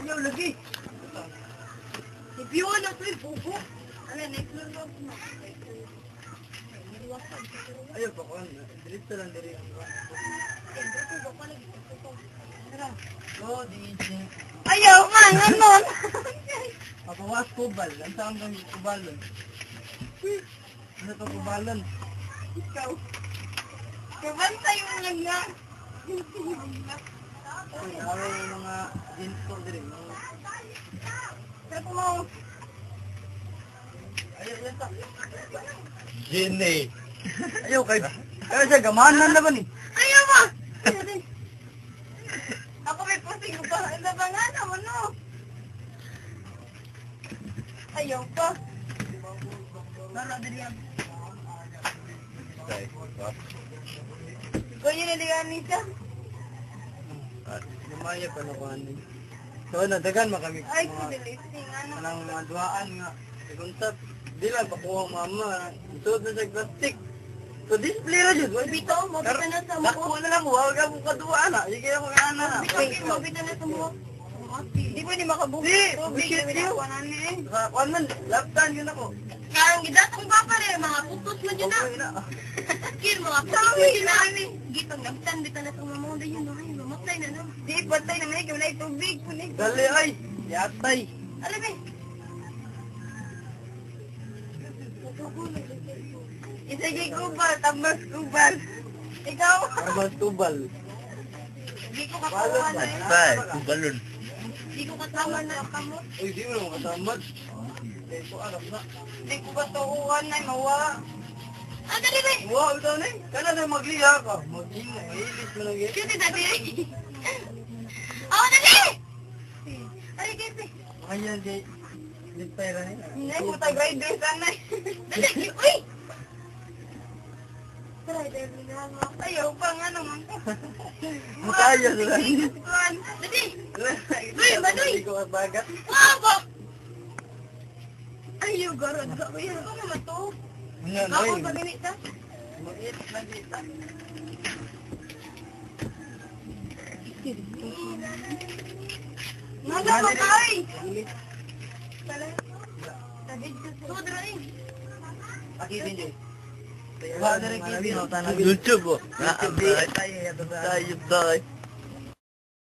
Ayaw lagi. Ipiwan na ito yung pupo. Ano, next lang lang. Ayaw pa ko. Dirito lang diri. Ayaw nga, ganon. Papawas kubal. Ang saan kang kubalon? Ano ito kubalon? Ikaw. Kabantay mo lang nga. Ay, away yung mga jeans ko din. Pero mo. Ayaw yan ta. Gini. Ayaw kay. Kaya siya gamanan naman eh. Ayaw mo. Ako may pusing ko pa. Ano ba nga naman no? Ayaw pa. Nala din yan. Ikaw yun naligan niya. Lumaya pa na kuhanin. So ano, dagan makami. Ay, kudilisting. Anong mga duaan nga. Segunsap. Di lang, pakuha mama. Isuot na sa plastic. So display na dyan. Bito, mabita na sa mo. Nakuha na lang, huwag ka mong kaduaan na. Sige ako nga na. Mabita na sa mo. Di ba ni makabukas? Di, bukit niyo. Kuhan man, laptan yun ako. Karang gidatong ba pa rin, mga putos mo dyan na. Kir, mga putos mo dyan na. Gitong laptan, bita na sa mamang da yun. Mamatay na naman. Di, patay na may ikaw na itubig. Dali ay, yatay. Alam eh. Isagay kubal, tambas kubal. Ikaw? Tambas kubal. Hindi ko kakuha na yun. Ay, kubalon. Hindi ko kasama na kamot. Uy, di mo naman kasama. Hindi ko alam na. Hindi ko katukuhan na, mawa. Ah, dali ba? Mawa, ito na eh. Kaya na magliha ka. Magliha, mahilis mo lang yun. Kasi dali eh. Oo, dali! Ay, kasi. Ayan, di. Di pera nila. Hindi ko tag-rider sana eh. Dali, uy! Ayaw pa nga naman. Makaya sila. Dali! Uy, madoy! Hindi ko kabagat. Aba! Ayaw, garod ka. Uy, ano ka naman to? Ako pa ganita? Mag-it na dita. Nada pa kay! Sudra eh. Akitin dyan. YouTube oh. YouTube tayo.